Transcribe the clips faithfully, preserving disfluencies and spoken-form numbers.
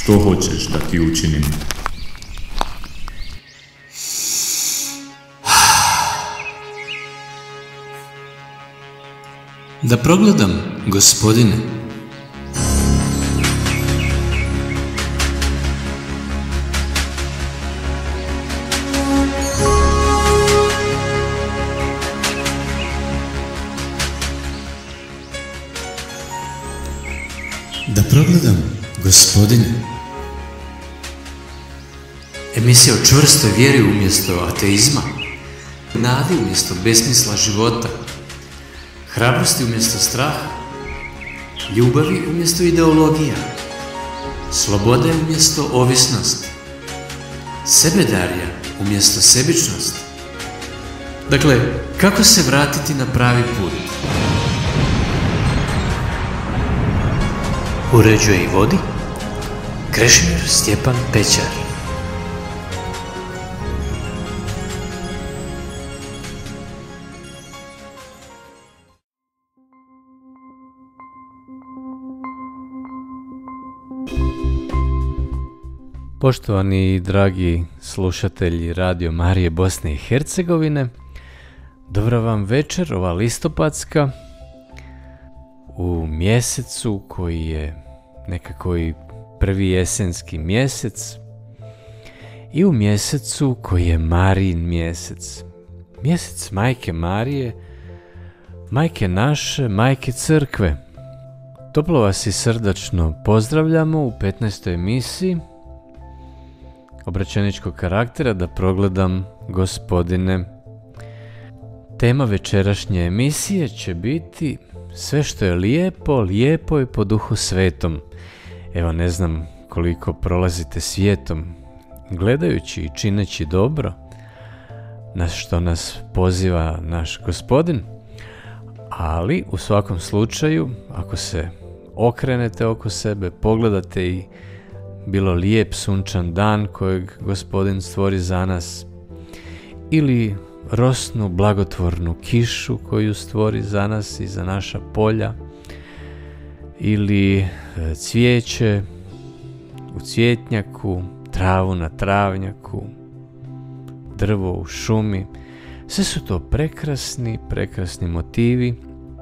Što hoćeš da ti učinim? Da progledam, gospodine. Da progledam, gospodine. Emisija o čvrstoj vjeri umjesto ateizma, nadi umjesto besmisla života, hrabrosti umjesto straha, ljubavi umjesto ideologija, slobode umjesto ovisnosti, sebedarja umjesto sebičnosti. Dakle, kako se vratiti na pravi put? Uređuje i vodi Krešimir Stjepan Pećar. Poštovani i dragi slušatelji Radio Marije Bosne i Hercegovine, dobra vam večer, ova listopadska, u mjesecu koji je nekako i prvi jesenski mjesec i u mjesecu koji je Marijin mjesec. Mjesec Majke Marije, Majke naše, Majke Crkve. Toplo vas i srdačno pozdravljamo u petnaestoj emisiji obraćeničkog karaktera Da progledam, gospodine. Tema večerašnje emisije će biti sve što je lijepo, lijepo je po Duhu Svetom. Evo, ne znam koliko prolazite svijetom gledajući i čineći dobro, na što nas poziva naš Gospodin, ali u svakom slučaju, ako se okrenete oko sebe, pogledate i bilo lijep sunčan dan kojeg Gospodin stvori za nas, ili rosnu blagotvornu kišu koju stvori za nas i za naša polja, ili cvijeće u cvjetnjaku, travu na travnjaku, drvo u šumi. Sve su to prekrasni, prekrasni motivi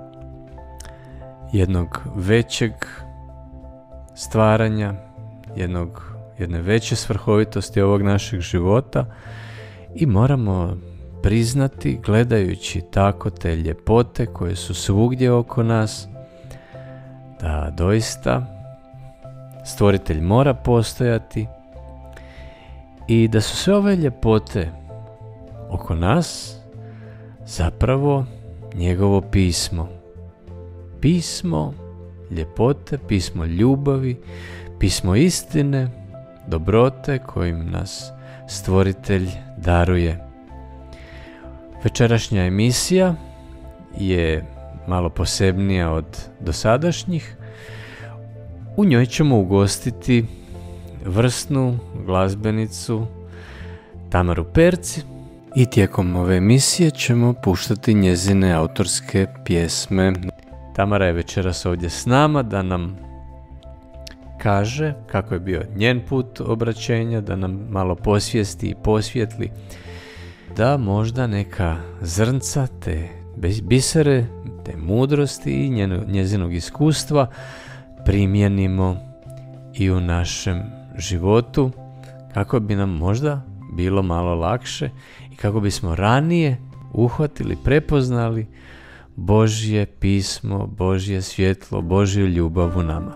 jednog većeg stvaranja, jednog, jedne veće svrhovitosti ovog našeg života i moramo priznati, gledajući tako te ljepote koje su svugdje oko nas, da doista stvoritelj mora postojati i da su sve ove ljepote oko nas zapravo njegovo pismo. Pismo ljepote, pismo ljubavi, pismo istine, dobrote kojim nas stvoritelj daruje. Večerašnja emisija je malo posebnija od dosadašnjih. U njoj ćemo ugostiti vrsnu glazbenicu Tamaru Perci i tijekom ove emisije ćemo puštati njezine autorske pjesme. Tamara je večeras ovdje s nama da nam kaže kako je bio njen put obraćenja, da nam malo posvijesti i posvijetli, da možda neka zrnca te bisere, te mudrosti i njezinog iskustva primijenimo i u našem životu, kako bi nam možda bilo malo lakše i kako bismo ranije uhvatili, prepoznali Božje pismo, Božje svjetlo, Božju ljubav u nama.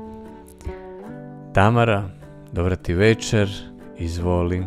Tamara, dobra ti večer, izvoli.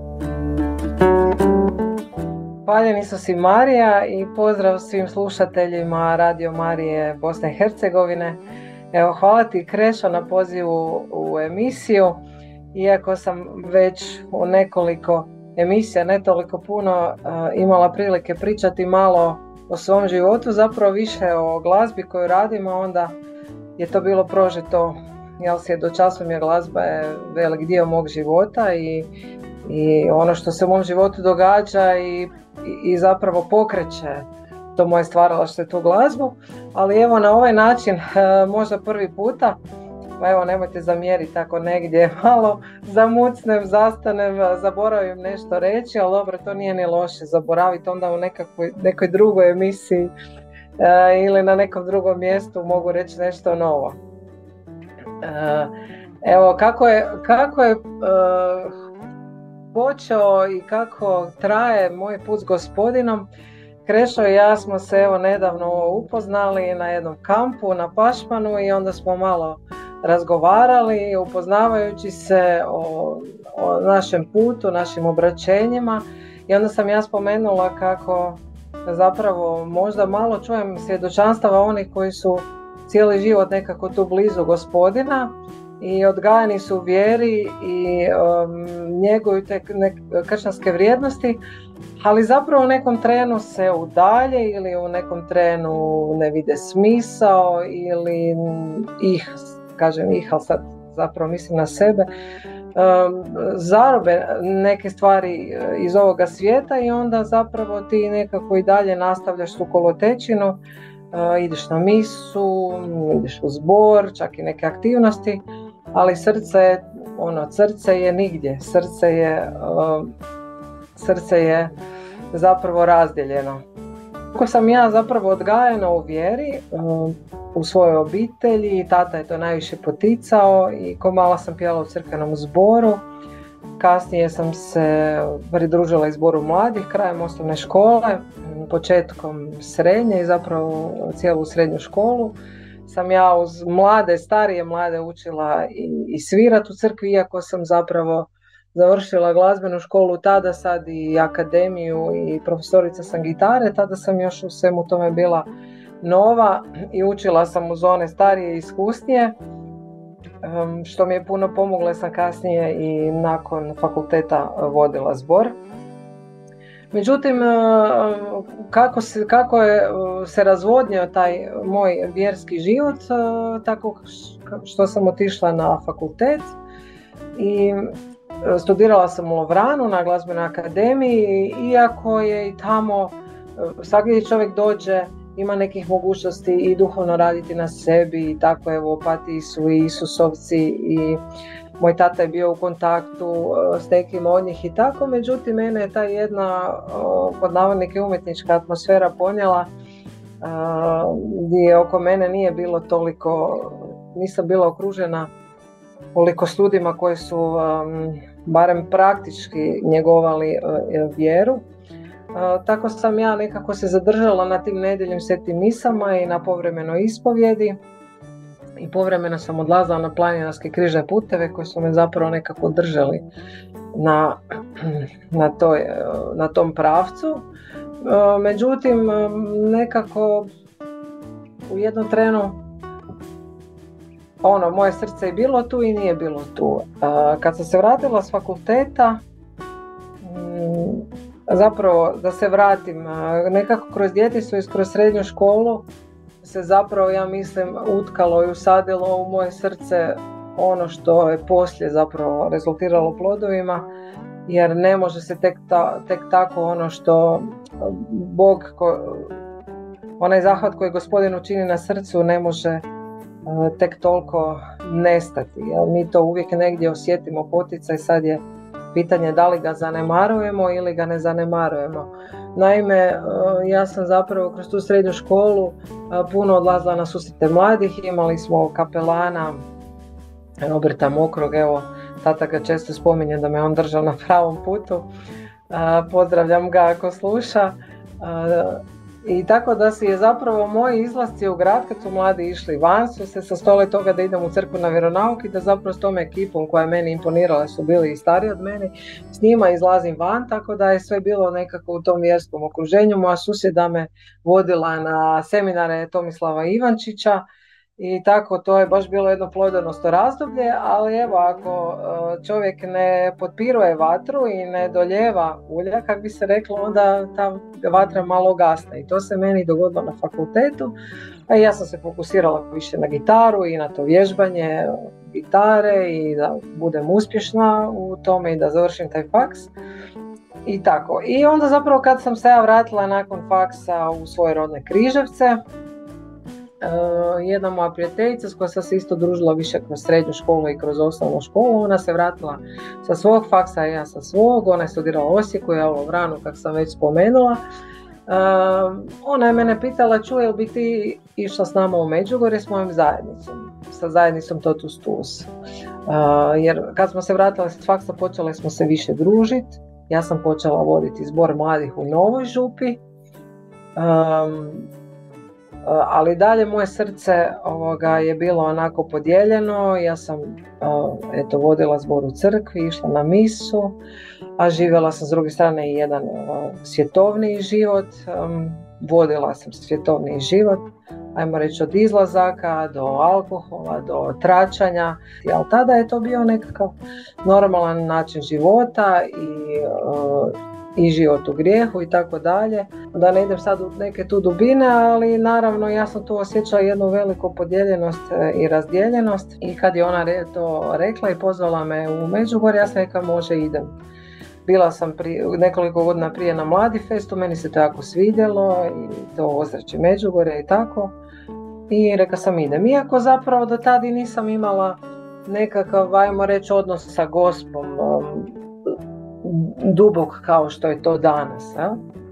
Hvaljen Isus i Marija i pozdrav svim slušateljima Radio Marije Bosne i Hercegovine. Evo, hvala ti Krešo na pozivu u emisiju. Iako sam već u nekoliko emisija, ne toliko puno, imala prilike pričati malo o svom životu, zapravo više o glazbi koju radimo, onda je to bilo prožeto, jel, svjedočanstvom je glazba je velik dio mog života i, i ono što se u mom životu događa i, i zapravo pokreće to moje stvaralaštvo, tu glazbu. Ali evo, na ovaj način, možda prvi puta, pa evo nemojte zamjeriti ako negdje malo zamucnem, zastanem, zaboravim nešto reći, ali dobro, to nije ni loše zaboraviti, onda u nekakvoj, nekoj drugoj emisiji uh, ili na nekom drugom mjestu mogu reći nešto novo. Uh, evo kako je, kako je uh, počeo i kako traje moj put s Gospodinom. Krešo i ja smo se evo nedavno upoznali na jednom kampu na Pašmanu i onda smo malo razgovarali upoznavajući se o, o našem putu, našim obraćenjima, i onda sam ja spomenula kako zapravo možda malo čujem svjedočanstava onih koji su cijeli život nekako tu blizu Gospodina i odgajani su u vjeri i um, njeguju te kršćanske vrijednosti, ali zapravo u nekom trenu se udalje ili u nekom trenu ne vide smisao ili ih, kažem ih, ali sad zapravo mislim na sebe, um, zarobe neke stvari iz ovoga svijeta i onda zapravo ti nekako i dalje nastavljaš tu kolotečinu, uh, ideš na misu, ideš u zbor, čak i neke aktivnosti, ali srce, ono, srce je nigdje, srce je, uh, srce je zapravo razdijeljeno. Kako sam ja zapravo odgajana u vjeri, uh, u svojoj obitelji, tata je to najviše poticao i ko mala sam pjevala u crkvenom zboru. Kasnije sam se pridružila i zboru mladih krajem osnovne škole, početkom srednje i zapravo cijelu srednju školu sam ja uz mlade, starije mlade učila i, i svirat u crkvi, iako sam zapravo završila glazbenu školu tada, sad i akademiju i profesorica sam gitare, tada sam još u svemu tome bila nova i učila sam uz one starije i iskusnije, što mi je puno pomoglo, sam kasnije i nakon fakulteta vodila zbor. Međutim, kako se, kako je se razvodnio taj moj vjerski život, tako što sam otišla na fakultet i studirala sam u Lovranu na glazbenoj akademiji, iako je i tamo svaki gdje čovjek dođe ima nekih mogućnosti i duhovno raditi na sebi i tako, evo, Opatiji su i Isusovci i moj tata je bio u kontaktu s nekim od njih i tako, međutim mene je ta jedna pod navodnike umjetnička atmosfera ponijela, gdje oko mene nije bilo toliko, nisam bila okružena toliko s ljudima koji su um, barem praktički njegovali uh, vjeru. Uh, tako sam ja nekako se zadržala na tim nedjeljnim svetim misama i na povremenoj ispovjedi i povremeno sam odlazila na planinarske križne puteve koji su me zapravo nekako držali na, na, toj, na tom pravcu. Uh, međutim, nekako u jednom trenu ono, moje srce je bilo tu i nije bilo tu. Uh, kad sam se vratila s fakulteta, um, zapravo da se vratim, uh, nekako kroz djetinjstvo i kroz srednju školu se zapravo, ja mislim, utkalo i usadilo u moje srce ono što je poslije zapravo rezultiralo plodovima, jer ne može se tek, ta, tek tako ono što Bog, ko, onaj zahvat koji Gospodin učini na srcu ne može tek toliko nestati. Mi to uvijek negdje osjetimo poticaj, sad je pitanje da li ga zanemarujemo ili ga ne zanemarujemo. Naime, ja sam zapravo kroz tu srednju školu puno odlazila na susrete mladih, imali smo kapelana Roberta Mokrog, evo tata ga često spominje da me on držao na pravom putu, pozdravljam ga ako sluša. I tako da si je zapravo moji izlasci u grad kad su mladi išli van su se sastojali toga da idem u crkvu na vjeronauk i da zapravo s tom ekipom koja je meni imponirala, su bili i stariji od mene, s njima izlazim van, tako da je sve bilo nekako u tom vjerskom okruženju. Moja susjeda me vodila na seminare Tomislava Ivančića i tako, to je baš bilo jedno plodonosno razdoblje, ali evo, ako čovjek ne potpiruje vatru i ne doljeva ulja, kako bi se reklo, onda ta vatra malo gasne. I to se meni dogodilo na fakultetu, a ja sam se fokusirala više na gitaru i na to vježbanje gitare i da budem uspješna u tome i da završim taj faks. I tako. I onda zapravo kad sam se ja vratila nakon faksa u svoje rodne Križevce, jedna moja prijateljica s kojom sam se isto družila više kroz srednju školu i kroz osnovnu školu, ona se vratila sa svog faksa, ja sa svog, ona je studirala u Osijeku, ja u Lovranu, kako sam već spomenula. Uh, ona je mene pitala, čuje li bi ti išla s nama u Međugorje s mojom zajednicom, sa zajednicom Totus Tuus. Uh, jer kad smo se vratili s faksa, počeli smo se više družiti. Ja sam počela voditi zbor mladih u Novoj Župi. Um, ali dalje moje srce ovoga je bilo onako podijeljeno. Ja sam uh, eto, vodila zbor u crkvi, išla na misu, a živjela sam s druge strane i jedan uh, svjetovniji život. Um, vodila sam svjetovniji život, ajmo reći od izlazaka do alkohola, do tračanja, ali tada je to bio nekakav normalan način života i uh, i život u grijehu i tako dalje. Da ne idem sad u neke tu dubine, ali naravno ja sam tu osjećala jednu veliku podijeljenost i razdijeljenost i kad je ona to rekla i pozvala me u Međugorje, ja sam rekla može idem. Bila sam prije, nekoliko godina prije na Mladi festu, meni se to jako svidjelo i to ozračje Međugorje i tako. I rekla sam idem. Iako zapravo do tada nisam imala nekakav, ajmo reći, odnos sa Gospom, dubok kao što je to danas. Ja?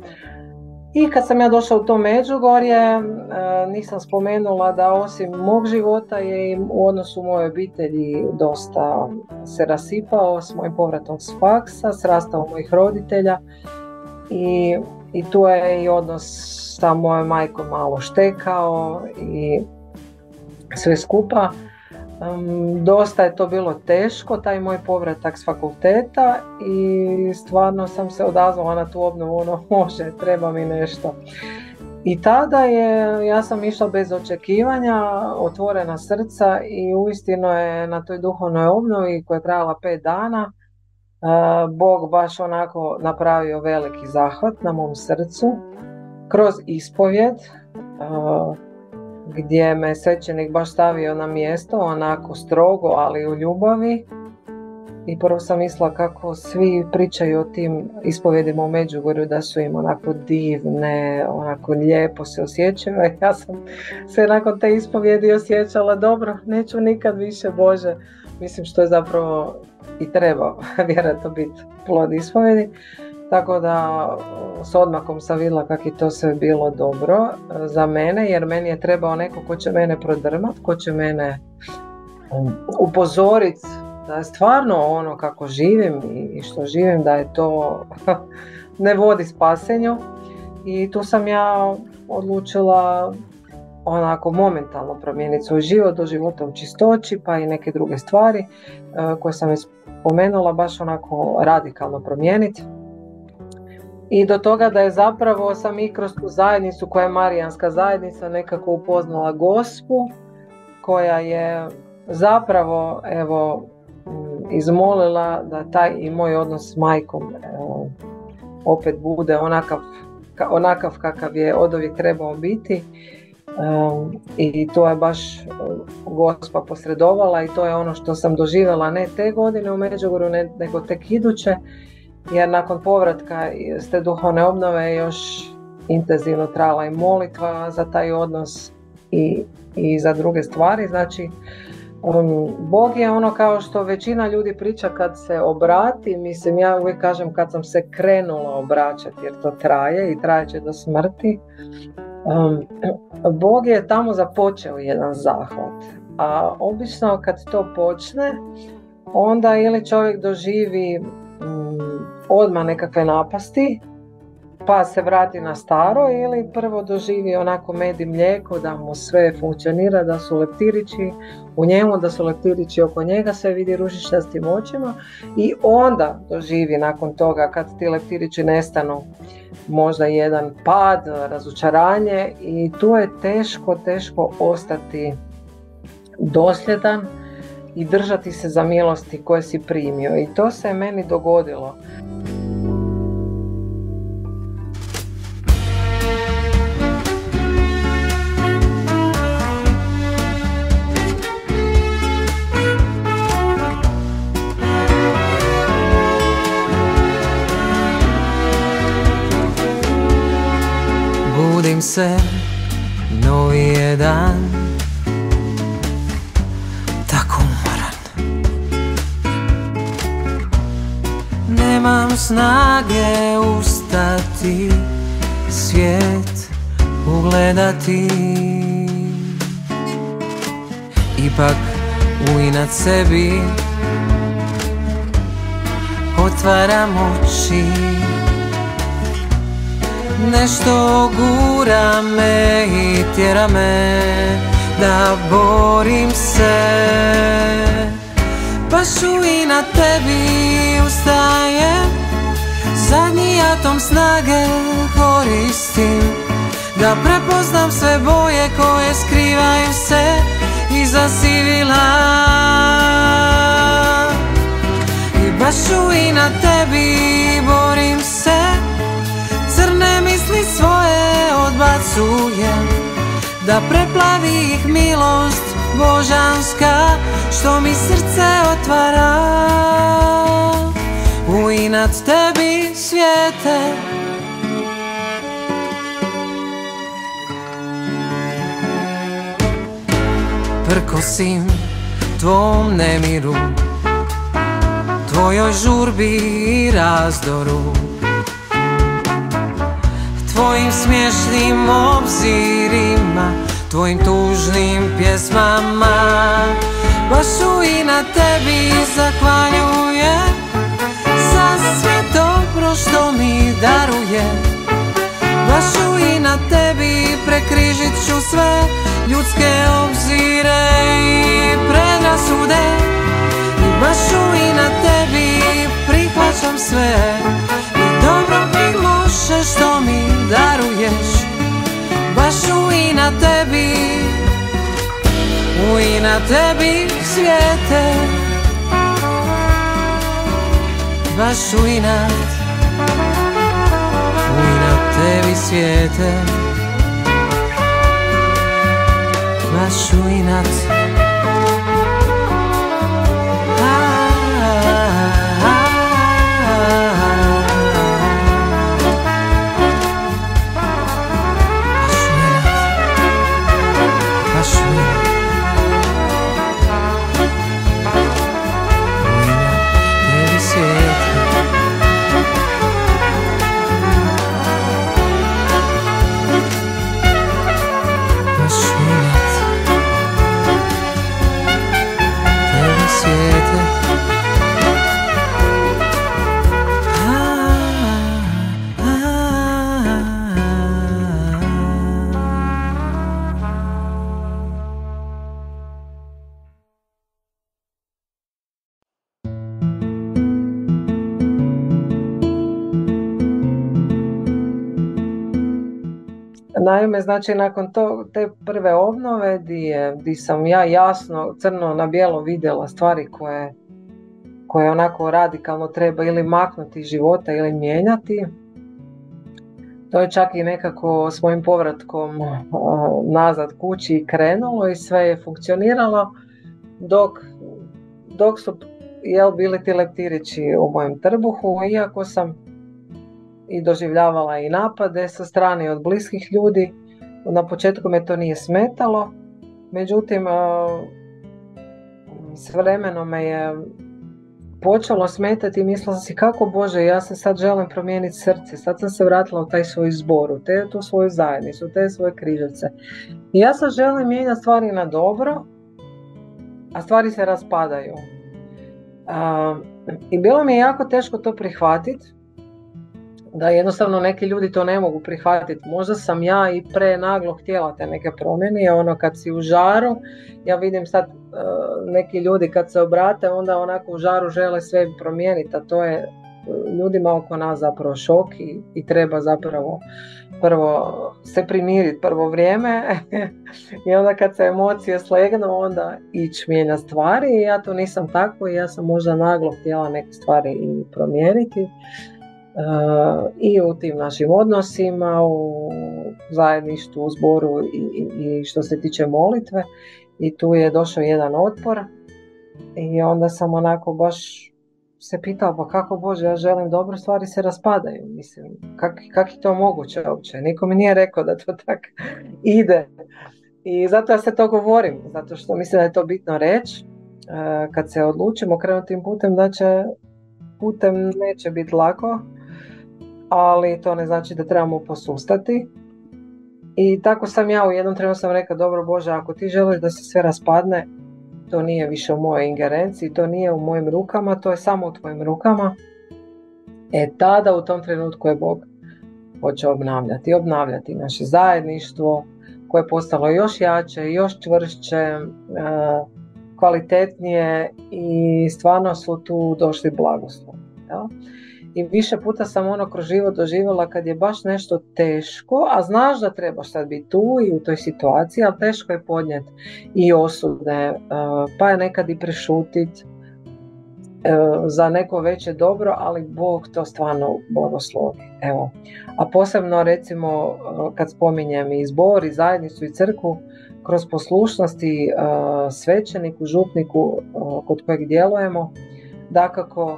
I kad sam ja došla u to Međugorje, nisam spomenula da osim mog života je i u odnosu moje obitelji dosta se rasipao s mojim povratom s faksa, s rastavom mojih roditelja i, i tu je i odnos sa mojom majkom malo štekao i sve skupa. Um, dosta je to bilo teško, taj moj povratak s fakulteta i stvarno sam se odazvala na tu obnovu, ono može, treba mi nešto. I tada je, ja sam išla bez očekivanja, otvorena srca i uistinu je na toj duhovnoj obnovi koja je trajala pet dana, uh, Bog baš onako napravio veliki zahvat na mom srcu kroz ispovjed, uh, gdje me svećenik baš stavio na mjesto, onako strogo, ali u ljubavi. I prvo sam mislila kako svi pričaju o tim ispovjedima u Međugorju, da su im onako divne, onako lijepo se osjećaju. Ja sam se nakon te ispovjedi osjećala dobro, neću nikad više, Bože. Mislim što je zapravo i treba vjerojatno biti plod ispovjedi. Tako da s odmakom sam vidjela kako je to sve bilo dobro za mene, jer meni je trebao neko ko će mene prodrmat, ko će mene upozoriti da je stvarno ono kako živim i što živim, da je to ne vodi spasenju. I tu sam ja odlučila onako momentalno promijeniti svoj život, do života u čistoći, pa i neke druge stvari koje sam već spomenula, baš onako radikalno promijeniti. I do toga da je zapravo sam i kroz tu zajednicu koja je Marijanska zajednica nekako upoznala Gospu, koja je zapravo evo izmolila da taj i moj odnos s majkom evo, opet bude onakav, onakav kakav je oduvijek trebao biti. Um, i to je baš Gospa posredovala i to je ono što sam doživjela ne te godine u Međugorju, ne, nego tek iduće. Jer nakon povratka s te duhovne obnove još intenzivno trajala i molitva za taj odnos i, i za druge stvari. Znači, um, Bog je ono kao što većina ljudi priča kad se obrati, mislim ja uvijek kažem kad sam se krenula obraćati jer to traje i trajeće do smrti. Um, Bog je tamo započeo jedan zahvat, a obično kad to počne, onda ili čovjek doživi odmah nekakve napasti, pa se vrati na staro ili prvo doživi onako med i mlijeko, da mu sve funkcionira, da su leptirići u njemu, da su leptirići oko njega, sve vidi ružičastim očima i onda doživi nakon toga kad ti leptirići nestanu možda jedan pad, razočaranje i tu je teško, teško ostati dosljedan i držati se za milosti koje si primio i to se meni dogodilo. Budim se novi je dan, tako umoran. Nemam snage ustati, svijet ugledati. Ipak u inat sebi otvaram oči. Nešto gura me i tjera me da borim se. Baš u inat tebi ustajem, zadnji atom snage koristim da prepoznam sve boje koje skrivaju se iza sivila. I baš u inat tebi borim se, crne misli svoje odbacujem, da preplavi ih milost božanska što mi srce otvara. U inat tebi svijete, prkosim tvom nemiru, tvojoj žurbi i razdoru, tvojim smiješnim obzirima, tvojim tužnim pjesmama. Baš u inat tebi zahvaljujem za sve dobro što mi daruje. Baš u inat tebi prekrižit ću sve ljudske obzire i predrasude. I baš u inat tebi prihvaćam sve i dobro i loše što mi daruješ. Baš u inat tebi, u inat tebi svijete. Baš u inat, u inat tebi svijete. Baš u inat. Naime, znači nakon to, te prve obnove di, di sam ja jasno crno na bijelo vidjela stvari koje, koje onako radikalno treba ili maknuti iz života ili mijenjati, to je čak i nekako s mojim povratkom o, nazad kući krenulo i sve je funkcioniralo dok, dok su jel, bili ti leptirići u mojem trbuhu, iako sam i doživljavala i napade sa strane od bliskih ljudi. Na početku me to nije smetalo, međutim s vremenom me je počelo smetati i mislila sam si kako Bože, ja se sad želim promijeniti srce, sad sam se vratila u taj svoj zbor, u te, tu svoju zajednicu, u te svoje križevce. I ja sad želim mijenjati stvari na dobro, a stvari se raspadaju. Uh, I bilo mi je jako teško to prihvatiti, da jednostavno neki ljudi to ne mogu prihvatiti. Možda sam ja i pre naglo htjela te neke promjene, ono kad si u žaru, ja vidim sad uh, neki ljudi kad se obrate, onda onako u žaru žele sve promijeniti, a to je ljudima oko nas zapravo šok i, i treba zapravo prvo se primiriti prvo vrijeme i onda kad se emocije slegnu onda ići mijenja stvari i ja to nisam tako i ja sam možda naglo htjela neke stvari i promijeniti. Uh, i u tim našim odnosima, u zajedništvu, u zboru i, i, i što se tiče molitve i tu je došao jedan otpor i onda sam onako baš se pitao, pa kako Bože, ja želim dobro, stvari se raspadaju. Mislim, kak, kak je to moguće uopće? Niko mi nije rekao da to tak ide. I zato ja se to govorim, zato što mislim da je to bitno reći. Kad se odlučimo krenuti tim putem, da će putem neće biti lako, ali to ne znači da trebamo posustati. I tako sam ja u jednom trenutku sam rekla, dobro Bože, ako ti želiš da se sve raspadne, to nije više u mojoj ingerenciji, to nije u mojim rukama, to je samo u tvojim rukama. E tada u tom trenutku je Bog počeo obnavljati, obnavljati naše zajedništvo koje je postalo još jače, još čvršće, kvalitetnije i stvarno su tu došli blagoslovi. Ja? I više puta sam ono kroz život doživjela kad je baš nešto teško, a znaš da trebaš sad biti tu i u toj situaciji, ali teško je podnijeti i osude, pa je nekad i prešutiti za neko veće dobro, ali Bog to stvarno blagoslovi. Evo. A posebno recimo kad spominjem i zbor i zajednicu i crkvu, kroz poslušnosti svećeniku, župniku kod kojeg djelujemo, dakako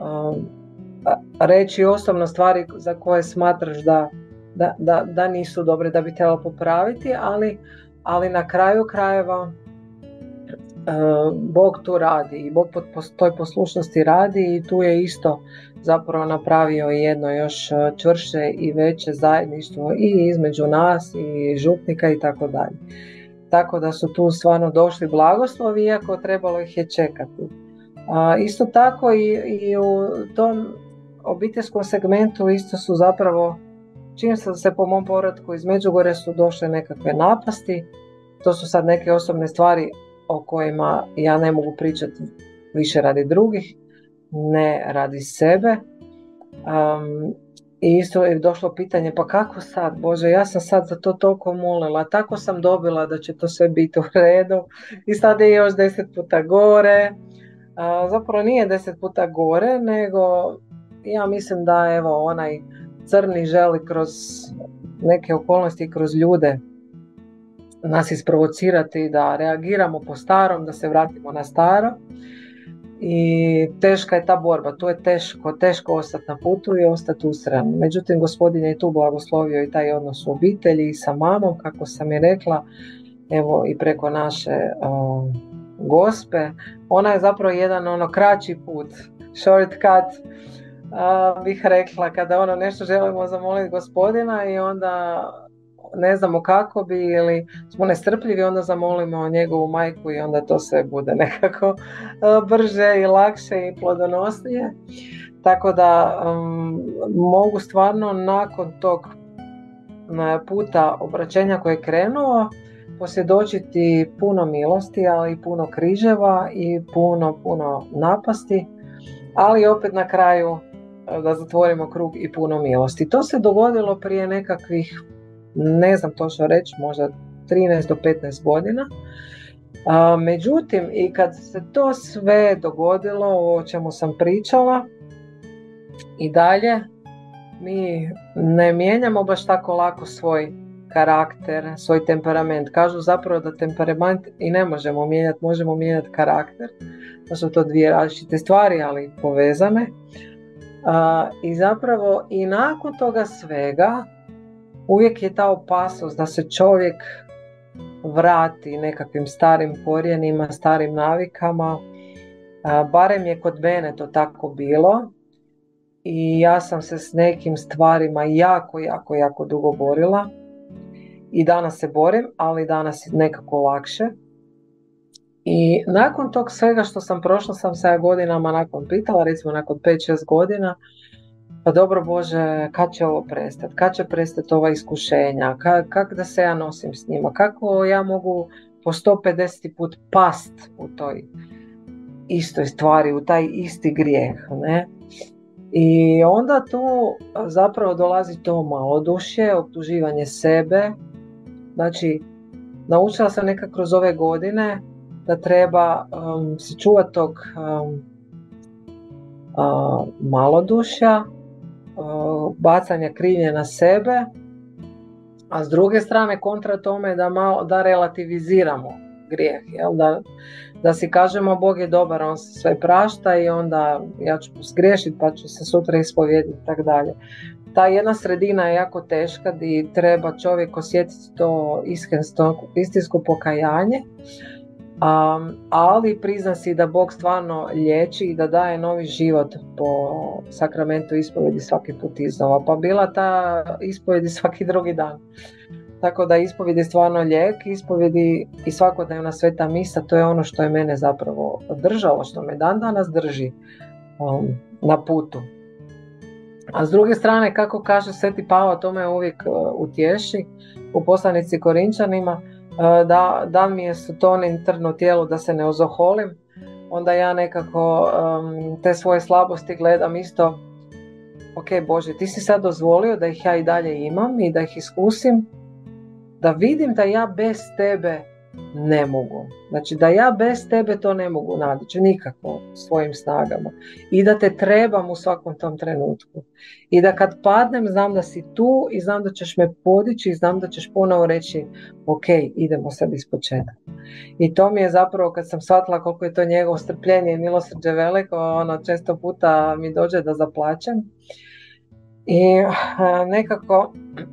reći osobno stvari za koje smatraš da, da, da, da nisu dobre, da bi trebalo popraviti, ali, ali na kraju krajeva Bog tu radi i Bog po toj poslušnosti radi i tu je isto zapravo napravio jedno još čvršće i veće zajedništvo i između nas i župnika i tako dalje. Tako da su tu stvarno došli blagoslovi, iako trebalo ih je čekati. A, isto tako i, i u tom obiteljskom segmentu isto su zapravo, čim sam se po mom povratku iz Međugorja su došle nekakve napasti. To su sad neke osobne stvari o kojima ja ne mogu pričati više radi drugih, ne radi sebe. Um, I isto je došlo pitanje, pa kako sad, Bože, ja sam sad za to toliko molila, tako sam dobila da će to sve biti u redu i sad je još deset puta gore. Uh, zapravo nije deset puta gore, nego ja mislim da evo onaj crni želi kroz neke okolnosti i kroz ljude nas isprovocirati da reagiramo po starom, da se vratimo na staro. I teška je ta borba, tu je teško, teško ostati na putu i ostati usran. Međutim, Gospodin je tu blagoslovio i taj odnos u obitelji i sa mamom, kako sam je rekla, evo i preko naše uh, Gospe. Ona je zapravo jedan ono kraći put, shortcut, uh, bih rekla, kada ono nešto želimo zamoliti Gospodina i onda ne znamo kako bi ili smo nestrpljivi, onda zamolimo njegovu majku i onda to sve bude nekako brže i lakše i plodonosnije. Tako da um, mogu stvarno nakon tog puta obraćenja koje je krenuo posvjedočiti puno milosti, ali i puno križeva i puno, puno napasti, ali opet na kraju da zatvorimo krug i puno milosti. To se dogodilo prije nekakvih, ne znam točno reći, možda trinaest do petnaest godina. A, međutim, i kad se to sve dogodilo, o čemu sam pričala, i dalje mi ne mijenjamo baš tako lako svoj karakter, svoj temperament. Kažu zapravo da temperament i ne možemo mijenjati, možemo mijenjati karakter. To su to dvije različite stvari, ali povezane. A, I zapravo i nakon toga svega uvijek je ta opasnost da se čovjek vrati nekakvim starim korijenima, starim navikama. A, barem je kod mene to tako bilo i ja sam se s nekim stvarima jako, jako, jako dugo borila i danas se borim, ali danas je nekako lakše. I nakon tog svega što sam prošla, sam se godinama nakon pitala, recimo nakon pet šest godina, pa dobro Bože, kad će ovo prestati, kad će prestati ova iskušenja, kako kak da se ja nosim s njima, kako ja mogu po sto pedeset put past u toj istoj stvari, u taj isti grijeh, ne? I onda tu zapravo dolazi to malodušje, optuživanje sebe. Znači, naučila sam nekako kroz ove godine da treba um, se čuvati tog um, uh, malodušja, uh, bacanja krivnje na sebe, a s druge strane kontra tome da, malo, da relativiziramo grijeh, jel? Da, da si kažemo Bog je dobar, on se sve prašta i onda ja ću zgriješiti pa ću se sutra ispovijediti i tako dalje. Ta jedna sredina je jako teška gdje treba čovjek osjetiti to istinsko pokajanje, um, ali prizna si da Bog stvarno liječi i da daje novi život po sakramentu ispovjedi svaki put iznova. Pa bila ta ispovjedi svaki drugi dan. Tako da ispovjed je stvarno lijek, ispovjedi i svakodnevna sveta misa, to je ono što je mene zapravo držalo, što me dan danas drži um, na putu. A s druge strane, kako kaže Sveti Pavao, to me uvijek uh, utješi u poslanici Korinčanima, uh, da, da mi je sutonin trn u tijelu da se ne ozoholim, onda ja nekako um, te svoje slabosti gledam isto, ok Bože, ti si sad dozvolio da ih ja i dalje imam i da ih iskusim, da vidim da ja bez tebe ne mogu. Znači da ja bez tebe to ne mogu nadići nikako svojim snagama. I da te trebam u svakom tom trenutku. I da kad padnem znam da si tu i znam da ćeš me podići i znam da ćeš ponovo reći ok, idemo sad ispočetka. I to mi je zapravo kad sam shvatila koliko je to njegovo strpljenje i milosrđe veliko, ono često puta mi dođe da zaplačem. I nekako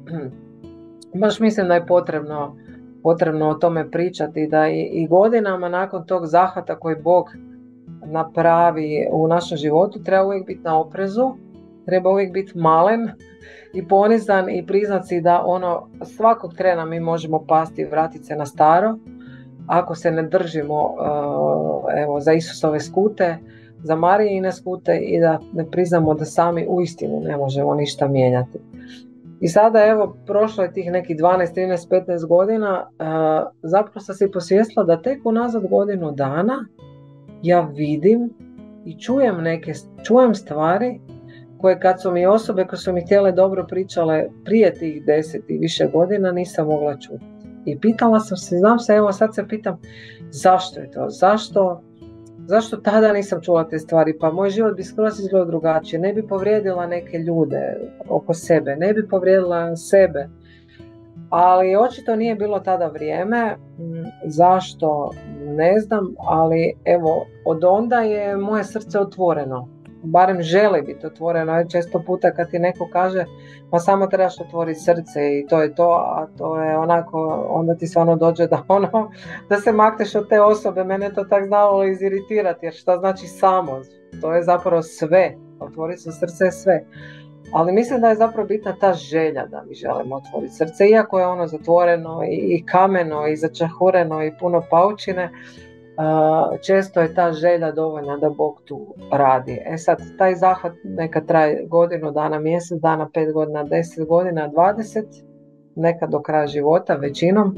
baš mislim da je potrebno potrebno o tome pričati, da i, i godinama nakon tog zahvata koji Bog napravi u našem životu treba uvijek biti na oprezu, treba uvijek biti malen i ponizan i priznati da ono svakog trena mi možemo pasti i vratiti se na staro ako se ne držimo uh, evo, za Isusove skute, za Marijine skute i da ne priznamo da sami uistinu ne možemo ništa mijenjati. I sada evo, prošlo je tih nekih dvanaest, trinaest, petnaest godina, uh, zapravo sam si posvijestila da tek unazad godinu dana ja vidim i čujem neke, čujem stvari koje kad su mi osobe koje su mi htjele dobro pričale prije tih deset i više godina nisam mogla čuti. I pitala sam se, znam se, evo sad se pitam zašto je to, zašto, zašto tada nisam čula te stvari, pa moj život bi skroz izgledao drugačije, ne bi povrijedila neke ljude oko sebe, ne bi povrijedila sebe, ali očito nije bilo tada vrijeme, zašto ne znam, ali evo od onda je moje srce otvoreno, barem želi biti otvoreno. Često puta kad ti neko kaže pa samo trebaš otvoriti srce i to je to, a to je onako, onda ti stvarno dođe da ono, da se makneš od te osobe. Mene to tak znalo iziritirati, jer šta znači samo? To je zapravo sve, otvoriti se srce je sve. Ali mislim da je zapravo bitna ta želja da mi želimo otvoriti srce, iako je ono zatvoreno i kameno i začahureno i puno paučine. Uh, često je ta želja dovoljna da Bog tu radi. E sad, taj zahvat neka traje godinu dana, mjesec dana, pet godina, deset godina, dvadeset, nekad do kraja života, većinom.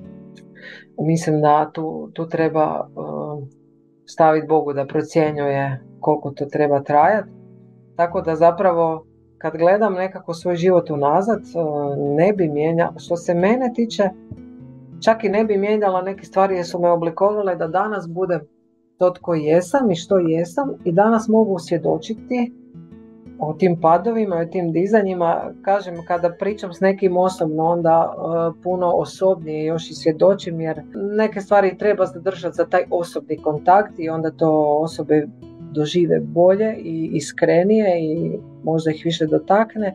Mislim da tu, tu treba uh, staviti Bogu da procjenjuje koliko to treba trajati. Tako da zapravo kad gledam nekako svoj život unazad, uh, ne bi mijenjala, što se mene tiče, čak i ne bi mijenjala neke stvari jer su me oblikovale da danas budem to tko jesam i što jesam i danas mogu svjedočiti o tim padovima, o tim dizanjima. Kažem, kada pričam s nekim osobno, onda uh, puno osobnije još i svjedočim, jer neke stvari treba zadržati za taj osobni kontakt i onda to osobe dožive bolje i iskrenije i možda ih više dotakne.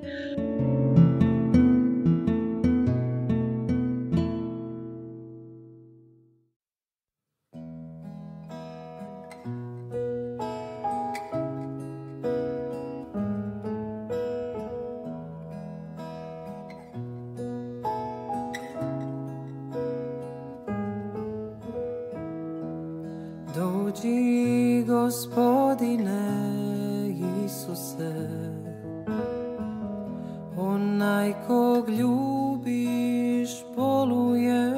Dođi, Gospodine Isuse, onaj kog ljubiš boluje.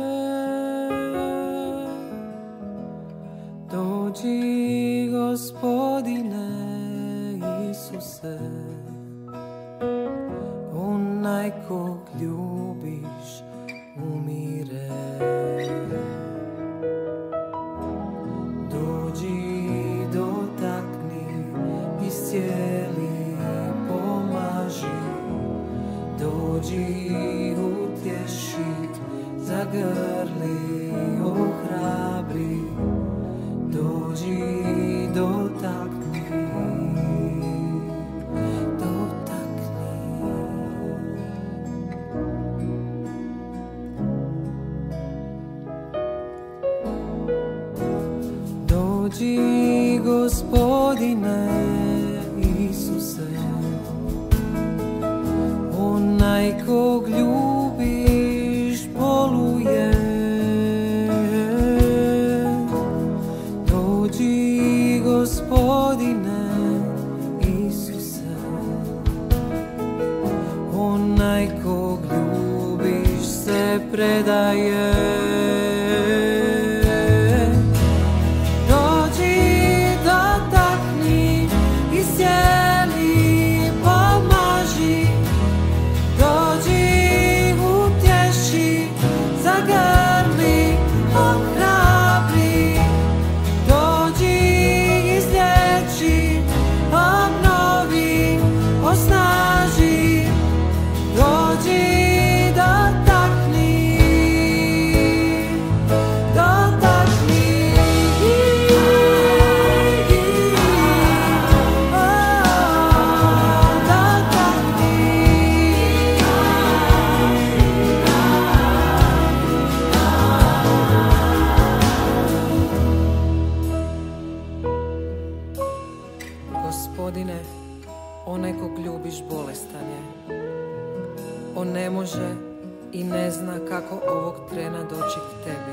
Dođi, Gospodine Isuse, onaj kog ljubiš umire. Iscijeli, pomaži, dođi, utješi, zagrli, ohrabri. zagrli, dođi i dotakni, dotakni. Dođi, Gospodine Isuse, onaj kog ljubiš boluje. Dođi, Gospodine Isuse, onaj kog ljubiš se predaje. Gospodine, onaj kog ljubiš bolestan je. On ne može i ne zna kako ovog trena doći k tebi.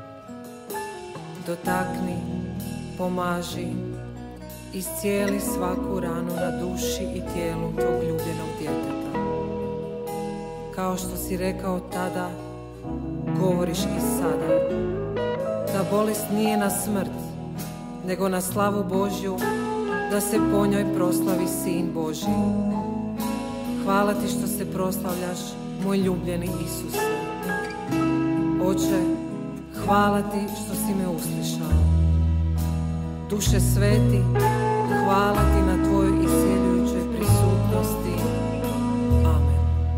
Dotakni, pomaži, iscijeli svaku ranu na duši i tijelu tog ljubljenog djeteta. Kao što si rekao tada, govoriš i sada. Ta bolest nije na smrt, nego na slavu Božju, da se po njoj proslavi Sin Božji. Hvala ti što se proslavljaš, moj ljubljeni Isuse. Oče, hvala ti što si me uslišao. Duše sveti, hvala ti na tvojoj isjeljujućoj prisutnosti. Amen.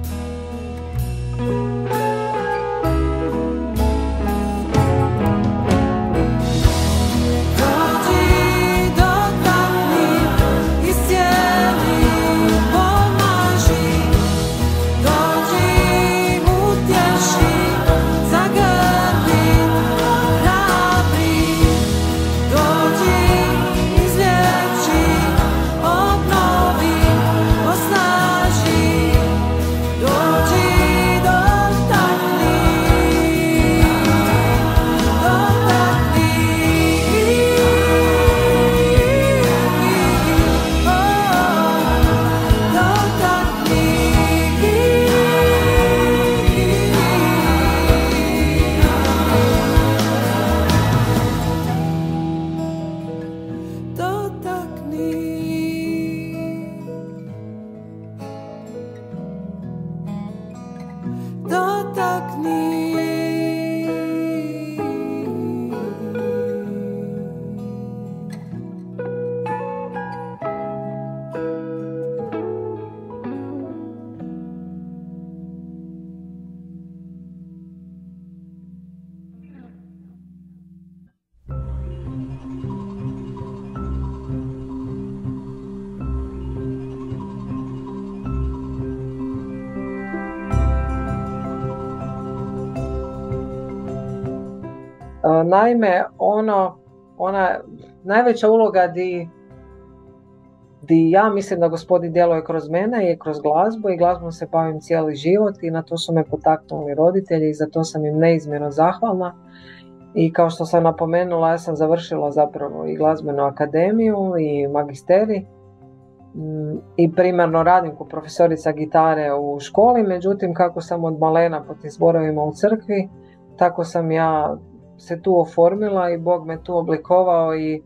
Naime, ono, ona najveća uloga di, di ja mislim da Gospodin djeluje kroz mene je kroz glazbu i glazbom se bavim cijeli život i na to su me potaknuli roditelji i za to sam im neizmjerno zahvalna. I kao što sam napomenula, ja sam završila zapravo i glazbenu akademiju i magisterij i primarno radim kao profesorica gitare u školi, međutim kako sam od malena po tim zborovima u crkvi, tako sam ja se tu oformila i Bog me tu oblikovao i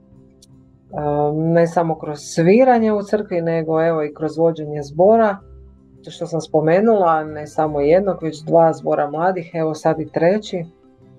um, ne samo kroz sviranje u crkvi, nego evo i kroz vođenje zbora, to što sam spomenula, ne samo jednog, već dva zbora mladih, evo sad i treći. Uh,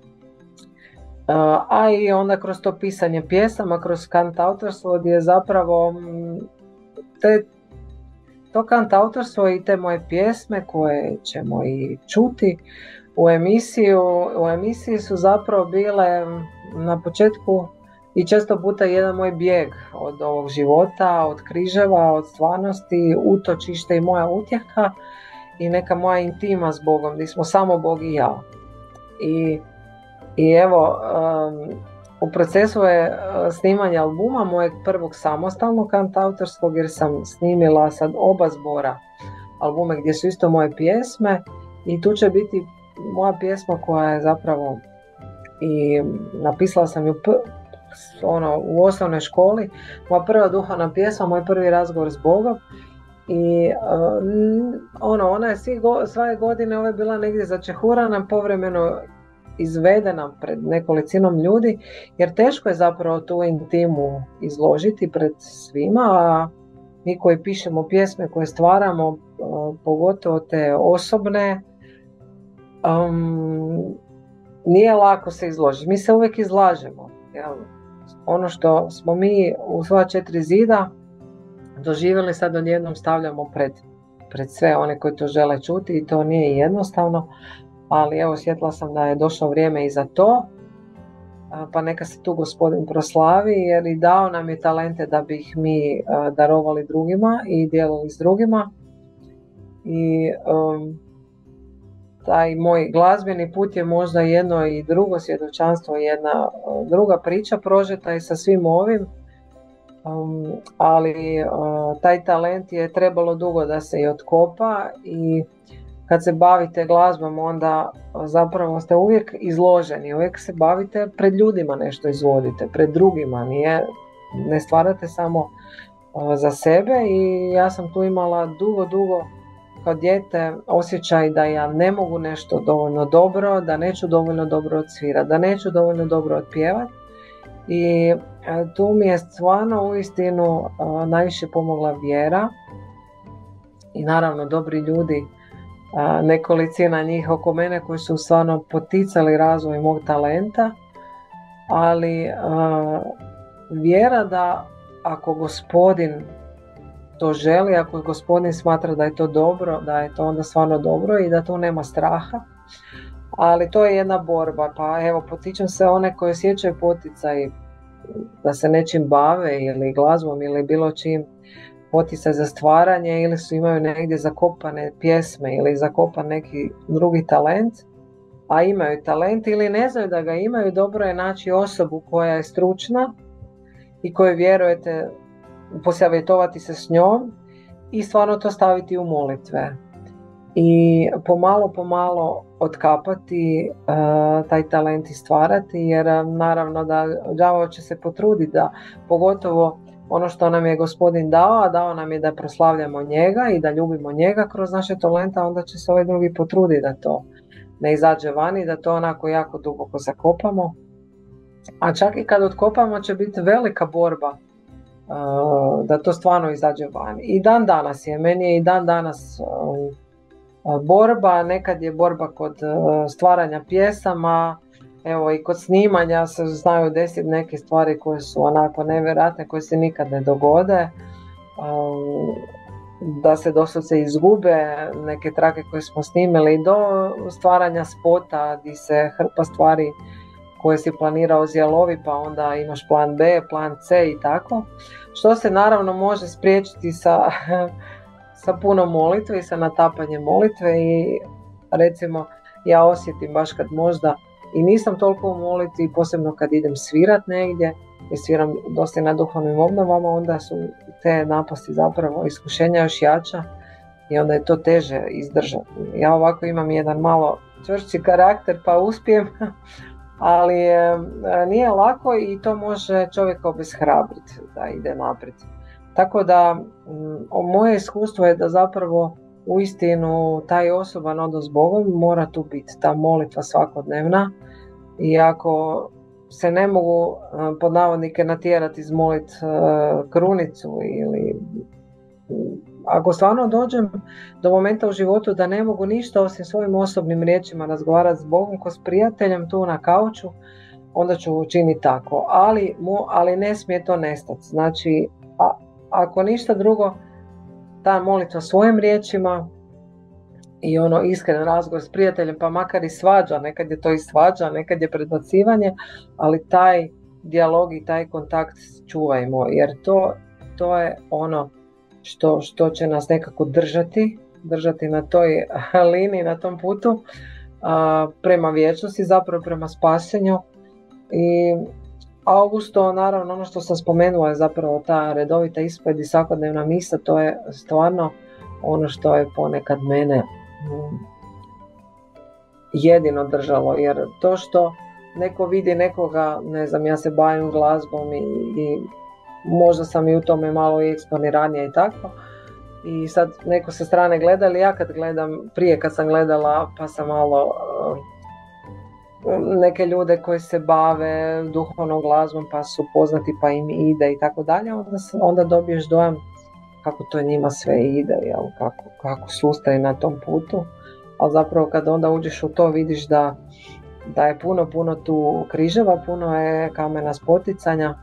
a i onda kroz to pisanje pjesama, kroz kantautorstvo gdje je zapravo te, to kantautorstvo i te moje pjesme koje ćemo i čuti, u emisiju. U emisiji su zapravo bile na početku i često puta jedan moj bijeg od ovog života, od križeva, od stvarnosti, utočište i moja utjeha i neka moja intima s Bogom, gdje smo samo Bog i ja. I, i evo, um, u procesu je snimanja albuma mojeg prvog samostalnog kantautorskog, jer sam snimila sad oba zbora albume gdje su isto moje pjesme, i tu će biti moja pjesma koja je zapravo, i napisala sam ju p- ono, u osnovnoj školi, moja prva duhovna pjesma, moj prvi razgovor s Bogom. I uh, ono, ona je svih go, sve godine ove bila negdje začehurana, povremeno izvedena pred nekolicinom ljudi, jer teško je zapravo tu intimu izložiti pred svima, a mi koji pišemo pjesme, koje stvaramo, uh, pogotovo te osobne, um, nije lako se izložiti. Mi se uvijek izlažemo. Jel? Ono što smo mi u svoja četiri zida doživjeli, sad odjednom stavljamo pred, pred sve one koji to žele čuti, i to nije jednostavno, ali evo, osjetila sam da je došlo vrijeme i za to, pa neka se tu Gospodin proslavi, jer i dao nam je talente da bi ih mi darovali drugima i dijelili s drugima. I um, taj moj glazbeni put je možda jedno i drugo svjedočanstvo, jedna druga priča prožeta i sa svim ovim, um, ali uh, taj talent je trebalo dugo da se i otkopa, i kad se bavite glazbom, onda zapravo ste uvijek izloženi, uvijek se bavite pred ljudima, nešto izvodite, pred drugima, nije, ne stvarate samo uh, za sebe. I ja sam tu imala dugo, dugo kao dijete osjećaj da ja ne mogu nešto dovoljno dobro, da neću dovoljno dobro odsvirati, da neću dovoljno dobro otpjevati. I uh, tu mi je stvarno uistinu uh, najviše pomogla vjera i naravno dobri ljudi, nekolicina njih oko mene koji su stvarno poticali razvoj mog talenta, ali uh, vjera da ako Gospodin to želi, ako Gospodin smatra da je to dobro, da je to onda stvarno dobro i da tu nema straha. Ali to je jedna borba, pa evo, potičem se one koji osjećaju poticaj da se nečim bave, ili glazbom ili bilo čim, poticaj za stvaranje, ili su imaju negdje zakopane pjesme ili zakopan neki drugi talent, a imaju talent ili ne znaju da ga imaju, dobro je naći osobu koja je stručna i koju vjerujete, posavjetovati se s njom i stvarno to staviti u molitve. I pomalo, pomalo otkapati uh, taj talent i stvarati, jer uh, naravno da đavo će se potruditi da, pogotovo ono što nam je Gospodin dao, a dao nam je da proslavljamo njega i da ljubimo njega kroz naše talenta, onda će se ovaj drugi potruditi da to ne izađe vani, da to onako jako duboko zakopamo. A čak i kad otkopamo će biti velika borba uh, da to stvarno izađe vani. I dan danas je, meni je i dan danas uh, borba, nekad je borba kod uh, stvaranja pjesama, evo i kod snimanja se znaju desiti neke stvari koje su onako nevjerojatne, koje se nikad ne dogode, um, da se doslovce izgube neke trake koje smo snimili, do stvaranja spota gdje se hrpa stvari koje si planirao zjalovi, pa onda imaš plan B, plan C i tako, što se naravno može spriječiti sa, sa puno molitve i sa natapanjem molitve. I recimo ja osjetim baš kad možda i nisam toliko u molitvi, posebno kad idem svirat negdje, jer sviram dosta na duhovnim obnovama, onda su te napasti zapravo iskušenja još jača i onda je to teže izdržati. Ja ovako imam jedan malo čvršći karakter pa uspijem, ali e, nije lako i to može čovjeka obeshrabriti da ide naprijed. Tako da m, moje iskustvo je da zapravo uistinu taj osoban odnos s Bogom mora tu biti, ta molitva svakodnevna, i ako se ne mogu pod navodnike natjerati izmolit krunicu, ili ako stvarno dođem do momenta u životu da ne mogu ništa osim svojim osobnim riječima razgovarati s Bogom ko s prijateljem tu na kauču, onda ću učiniti tako, ali, ali ne smije to nestati. Znači, a, ako ništa drugo, ta molitva svojim riječima i ono iskren razgovor s prijateljem, pa makar i svađa, nekad je to i svađa, nekad je predbacivanje, ali taj dijalog i taj kontakt čuvajmo, jer to, to je ono što, što će nas nekako držati, držati na toj liniji, na tom putu a, prema vječnosti, zapravo prema spasenju. I a uz to, naravno, ono što sam spomenula je zapravo ta redovita ispovijed i svakodnevna misa, to je stvarno ono što je ponekad mene jedino držalo, jer to što neko vidi nekoga, ne znam, ja se bavim glazbom i, i možda sam i u tome malo i eksponiranija i tako, i sad neko sa strane gleda, ili ja kad gledam, prije kad sam gledala pa sam malo uh, neke ljude koji se bave duhovnom glazbom pa su poznati pa im ide i tako dalje, onda, onda dobiješ dojam kako to njima sve ide, jel? Kako, kako su ustrajni na tom putu, ali zapravo kad onda uđeš u to vidiš da, da je puno, puno tu križeva, puno je kamena spoticanja,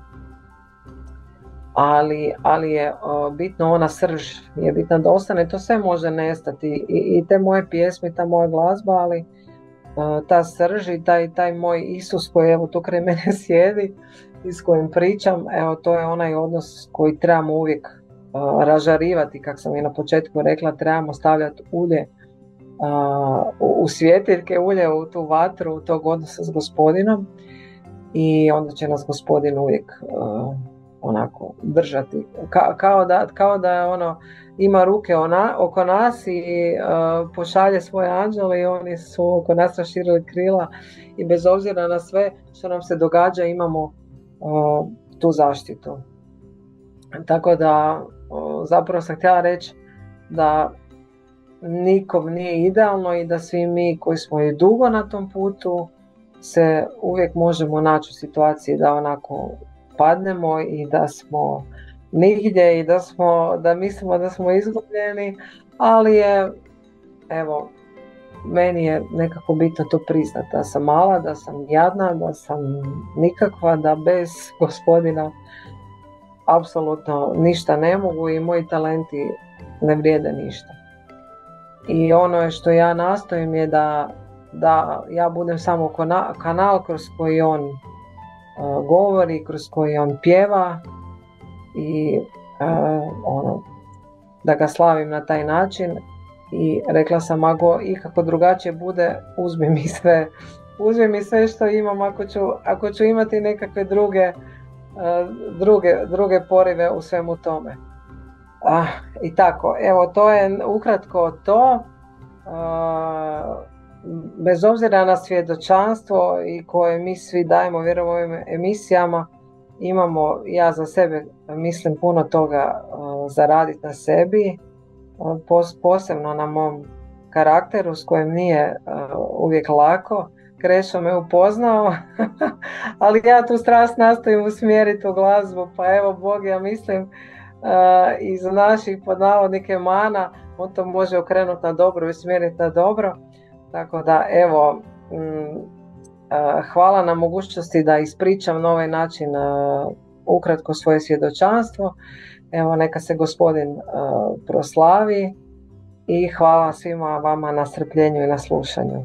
ali, ali je o, bitno ona srž, je bitno da ostane, to sve može nestati i, i te moje pjesme, ta moja glazba, ali o, ta srž i taj, taj moj Isus koji evo tu kraj mene sjedi i s kojim pričam, evo to je onaj odnos koji trebamo uvijek uh, ražarivati, kako sam i na početku rekla, trebamo stavljati ulje uh, u, u svjetiljke, ulje u tu vatru, u tog odnosa s Gospodinom i onda će nas Gospodin uvijek uh, onako držati. Ka, kao, da, kao da ono, ima ruke ona, oko nas i uh, pošalje svoje anđele i oni su oko nas raširili krila i bez obzira na sve što nam se događa imamo uh, tu zaštitu. Tako da uh, zapravo sam htjela reći da nikom nije idealno i da svi mi koji smo i dugo na tom putu se uvijek možemo naći u situaciji da onako padnemo i da smo nigdje i da smo, da mislimo da smo izgubljeni, ali je, evo, meni je nekako bitno to priznati, da sam mala, da sam jadna, da sam nikakva, da bez Gospodina apsolutno ništa ne mogu i moji talenti ne vrijede ništa. I ono što ja nastojim je da, da ja budem samo kanal kroz koji on uh, govori, kroz koji on pjeva i uh, ono, da ga slavim na taj način. I rekla sam, ako ikako drugačije bude, uzmi mi sve, uzmi mi sve što imam, ako ću, ako ću imati nekakve druge, uh, druge, druge porive u svemu tome. Ah, i tako, evo, to je ukratko to. Uh, bez obzira na svjedočanstvo i koje mi svi dajemo, vjerujem, ovim emisijama, imamo, ja za sebe mislim, puno toga uh, zaraditi na sebi, uh, pos, posebno na mom karakteru s kojim nije uh, uvijek lako. Krešo me upoznao, ali ja tu strast nastojim usmjeriti u glazbu, pa evo Bog, ja mislim, uh, iz naših pod navodnike mana, on to može okrenuti na dobro i usmjeriti na dobro. Tako da evo, m, uh, hvala na mogućnosti da ispričam na ovaj način uh, ukratko svoje svjedočanstvo. Evo, neka se Gospodin uh, proslavi i hvala svima vama na strpljenju i na slušanju.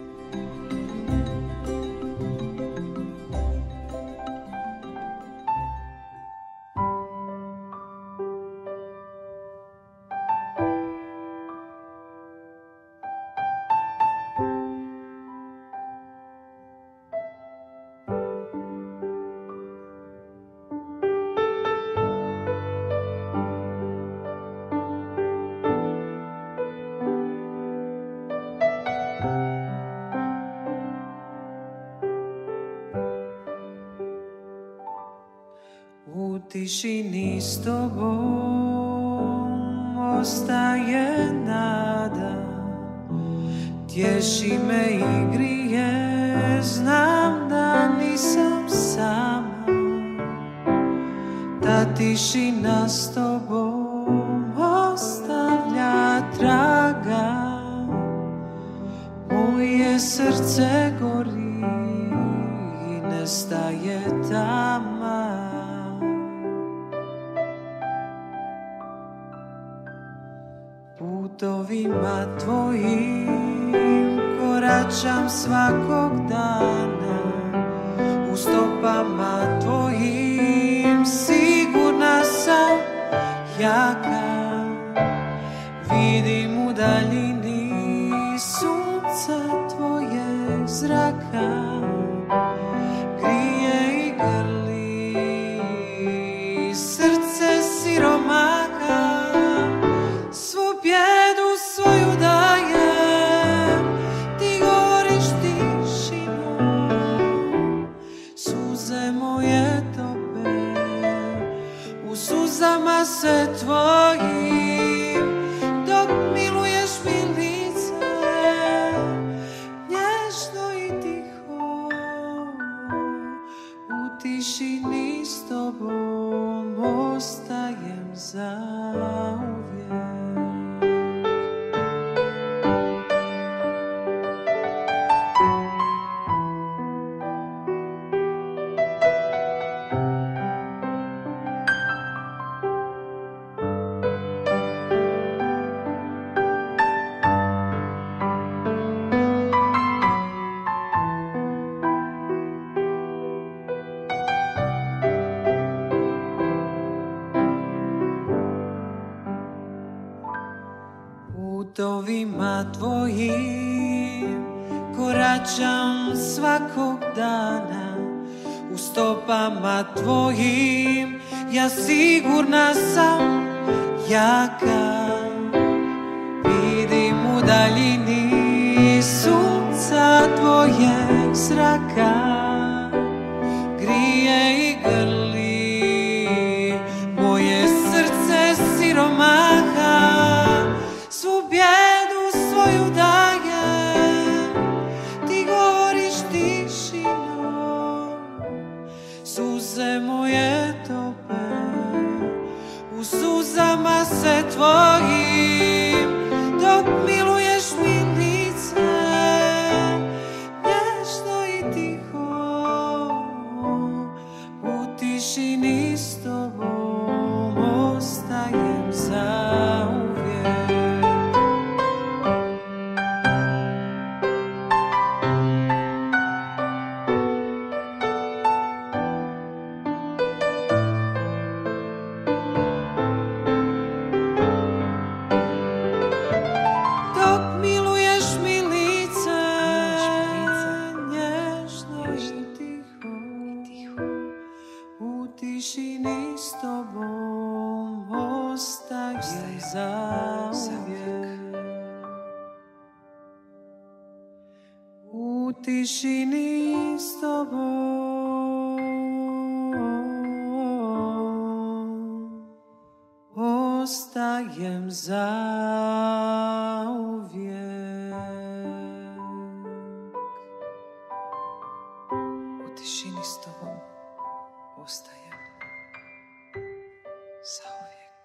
U tišini s tobom ostaje nada, tješi me i grije, znam da nisam sama. Ta tišina s tobom ostavlja traga, moje srce gori i nestaje tama. Putovima tvojim koračam svakog dana, u stopama tvojim sigurna sam jaka. Vidim u daljini sunca tvojeg zraka, grije i grli srce siromaka. Svu bjedu svoju dajem, ti govoriš tišinom. Suze moje tope, u suzama se tvojim, dok miluješ mi lice, nježno i tiho. U tišini s tobom ostajem zauvijek. Putovima tvojim koračam svakog dana, u stopama tvojim ja sigurna sam jaka. Vidim u daljini sunca tvojeg zraka, grije i grli moje srce siromaha. Svu bjedu svoju dajem, ti govoriš tišinom. Suze moje tope, u suzama se tvojim, dok miluješ mi lice, nježno i tiho. U tišini s tobom ostajem zauvijek. Tišini s tobom ostajem zauvijek. U tišini s tobom ostajem zauvijek. U tišini s tobom ostajem zauvijek.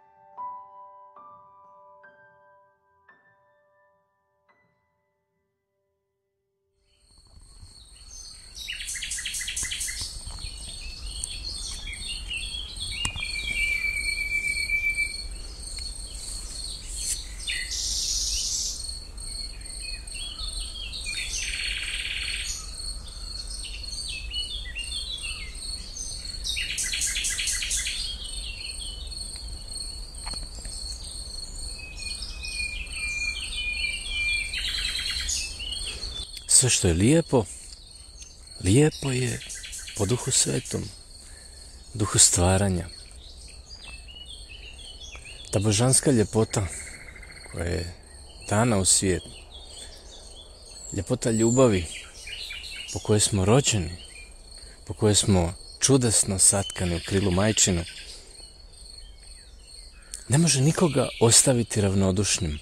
Sve što je lijepo, lijepo je po Duhu Svetom, Duhu stvaranja. Ta božanska ljepota koja je dana u svijet, ljepota ljubavi po kojoj smo rođeni, po kojoj smo čudesno satkani u krilu majčinu, ne može nikoga ostaviti ravnodušnim.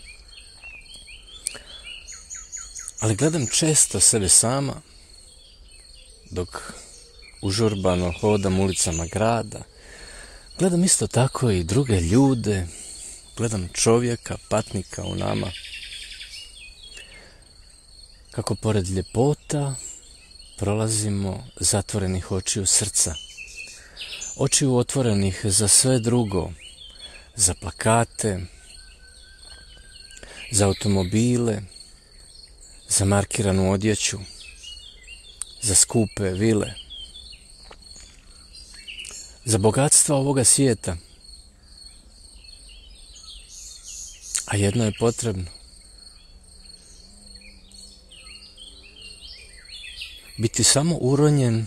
Ali gledam često sebe sama, dok užurbano hodam ulicama grada. Gledam isto tako i druge ljude, gledam čovjeka, patnika u nama. Kako pored ljepota prolazimo zatvorenih očiju srca. Očiju otvorenih za sve drugo, za plakate, za automobile, za markiranu odjeću, za skupe vile, za bogatstva ovoga svijeta. A jedno je potrebno. Biti samo uronjen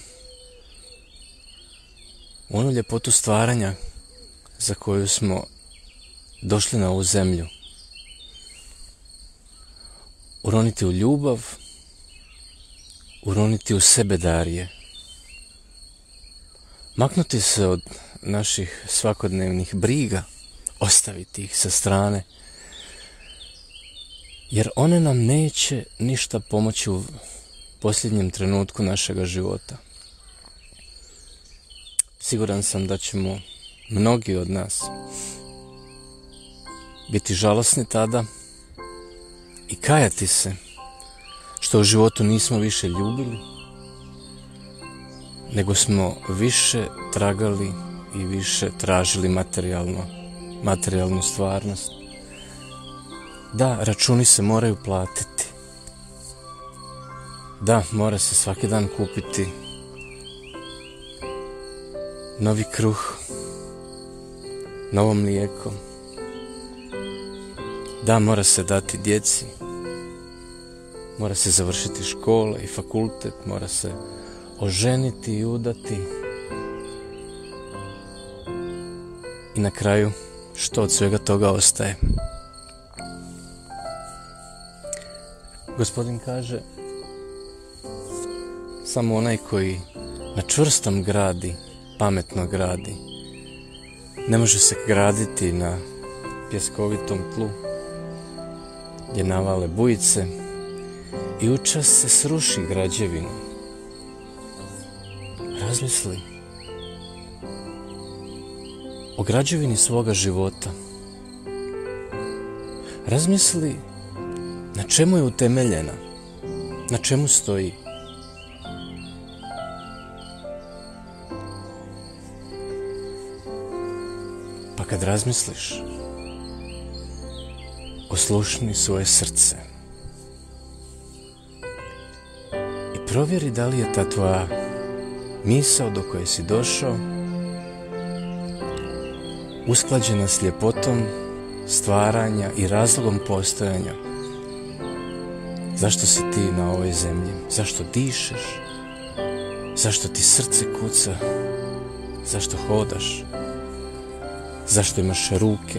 u onu ljepotu stvaranja za koju smo došli na ovu zemlju. Uroniti u ljubav, uroniti u sebedarje. Maknuti se od naših svakodnevnih briga, ostaviti ih sa strane, jer one nam neće ništa pomoći u posljednjem trenutku našega života. Siguran sam da ćemo mnogi od nas biti žalosni tada i kajati se što u životu nismo više ljubili, nego smo više tragali i više tražili materijalno, materijalnu stvarnost. Da, računi se moraju platiti. Da, mora se svaki dan kupiti novi kruh, novo mlijeko. Da, mora se dati djeci, mora se završiti škola i fakultet, mora se oženiti i udati. I na kraju, što od svega toga ostaje? Gospodin kaže, samo onaj koji na čvrstom gradi, pametno gradi. Ne može se graditi na pjeskovitom tlu, gdje navale bujice i učas se sruši građevinu. Razmisli o građevini svoga života. Razmisli na čemu je utemeljena, na čemu stoji. Pa kad razmisliš, oslušni svoje srce i provjeri da li je ta tvoja misao do koje si došao usklađena s ljepotom stvaranja i razlogom postojanja. Zašto si ti na ovoj zemlji? Zašto dišeš? Zašto ti srce kuca? Zašto hodaš? Zašto imaš ruke?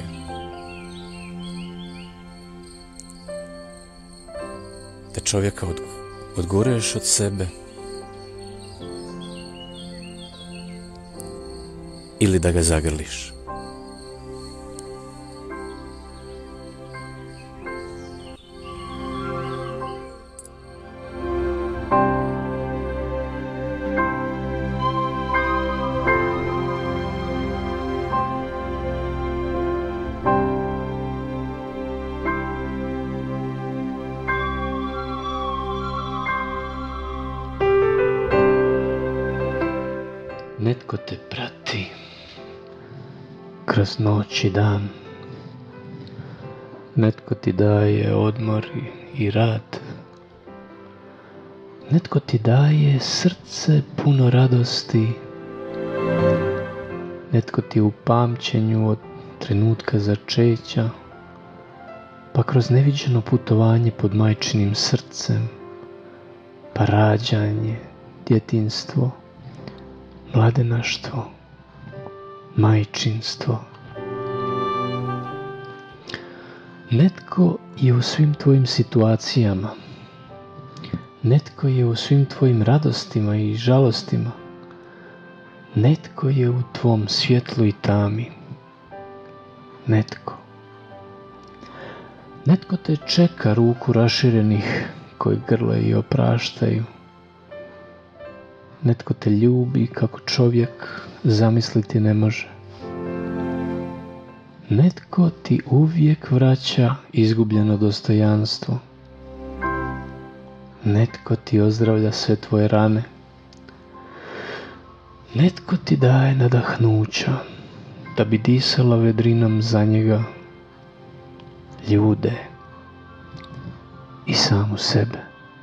Da čovjeka od, odguruješ od sebe ili da ga zagrliš. Netko te prati kroz noć i dan. Netko ti daje odmor i rad. Netko ti daje srce puno radosti. Netko ti u pamćenju od trenutka začeća, pa kroz neviđeno putovanje pod majčinim srcem, pa rađanje, djetinjstvo, mladenaštvo, majčinstvo. Netko je u svim tvojim situacijama. Netko je u svim tvojim radostima i žalostima. Netko je u tvom svjetlu i tami. Netko. Netko te čeka ruku raširenih koji grle i opraštaju. Netko te ljubi kako čovjek zamisliti ne može. Netko ti uvijek vraća izgubljeno dostojanstvo. Netko ti ozdravlja sve tvoje rane. Netko ti daje nadahnuća da bi disala vedrinom za njega ljude, i samu sebe.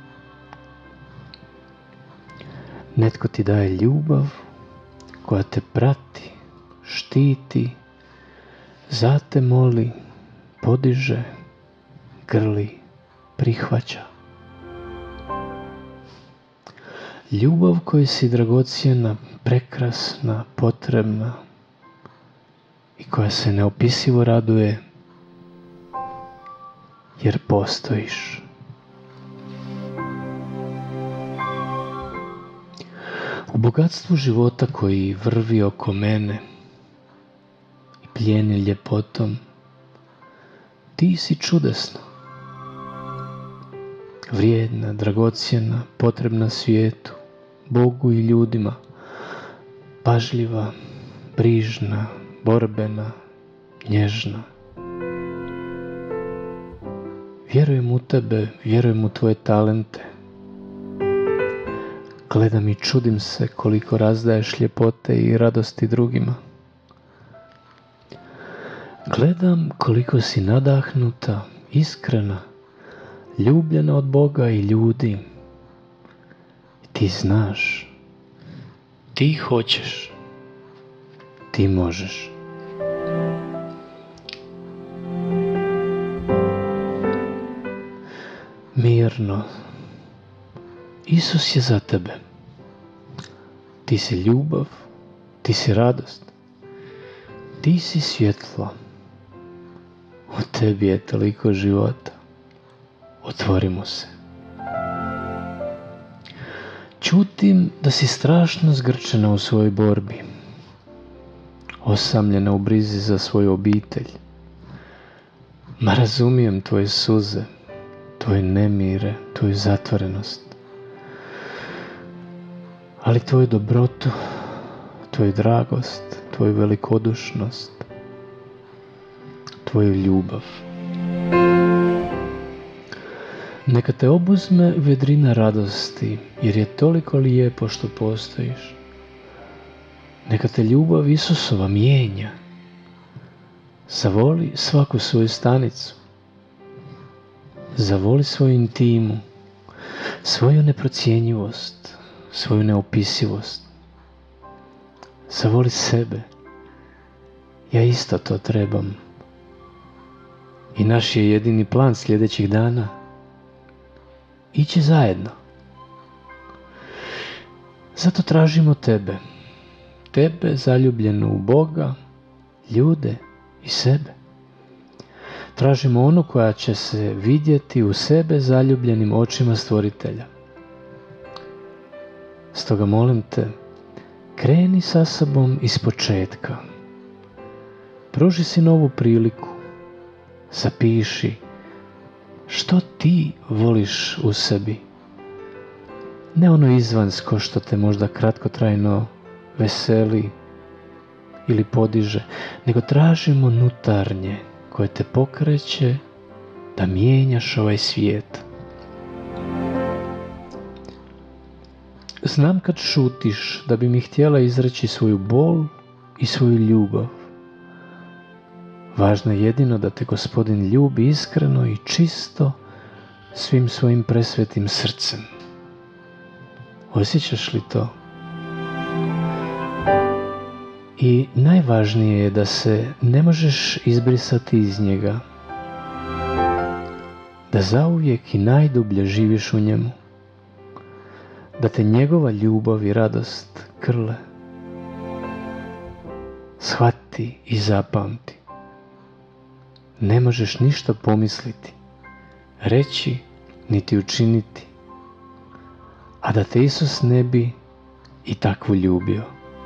Netko ti daje ljubav koja te prati, štiti, zate moli, podiže, grli, prihvaća. Ljubav koja si dragocjena, prekrasna, potrebna i koja se neopisivo raduje jer postojiš. U bogatstvu života koji vrvi oko mene i plijeni ljepotom, ti si čudesna, vrijedna, dragocjena, potrebna svijetu, Bogu i ljudima, pažljiva, brižna, borbena, nježna. Vjerujem u tebe, vjerujem u tvoje talente. Gledam i čudim se koliko razdaješ ljepote i radosti drugima. Gledam koliko si nadahnuta, iskrena, ljubljena od Boga i ljudi. I ti znaš, ti hoćeš, ti možeš. Mirno, Isus je za tebe. Ti si ljubav, ti si radost, ti si svjetlo. U tebi je toliko života. Otvorimo se. Čutim da si strašno zgrčena u svojoj borbi, osamljena u brizi za svoju obitelj. Ma razumijem tvoje suze, tvoje nemire, tvoju zatvorenost. Ali tvoju dobrotu, tvoju dragost, tvoju velikodušnost, tvoju ljubav. Neka te obuzme vedrina radosti, jer je toliko lijepo što postojiš. Neka te ljubav Isusova mijenja. Zavoli svaku svoju stanicu. Zavoli svoju intimu, svoju neprocjenjivost, svoju neopisivost. Zavoli sebe. Ja isto to trebam. I naš je jedini plan sljedećih dana ići zajedno. Zato tražimo tebe. Tebe zaljubljenu u Boga, ljude i sebe. Tražimo onu koja će se vidjeti u sebe zaljubljenim očima Stvoritelja. Stoga molim te, kreni sa sobom iz početka. Pruži si novu priliku. Zapiši što ti voliš u sebi. Ne ono izvanjsko što te možda kratkotrajno veseli ili podiže, nego tražimo unutarnje koje te pokreće da mijenjaš ovaj svijet. Znam kad šutiš da bi mi htjela izreći svoju bol i svoju ljubav. Važno je jedino da te Gospodin ljubi iskreno i čisto svim svojim presvetim srcem. Osjećaš li to? I najvažnije je da se ne možeš izbrisati iz njega. Da zauvijek i najdublje živiš u njemu. Da te njegova ljubav i radost krle. Shvati i zapamti. Ne možeš ništa pomisliti, reći, niti učiniti, a da te Isus ne bi i takvu ljubio.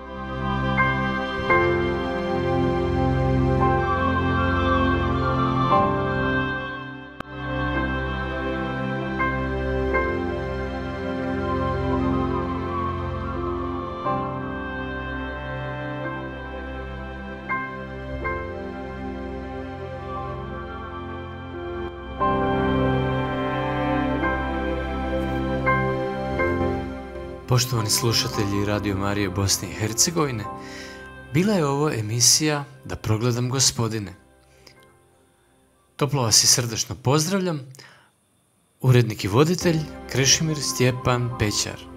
Poštovani slušatelji Radio Marije Bosne i Hercegovine, bila je ovo emisija Da progledam Gospodine. Toplo vas i srdačno pozdravljam. Urednik i voditelj Krešimir Stjepan Pećar.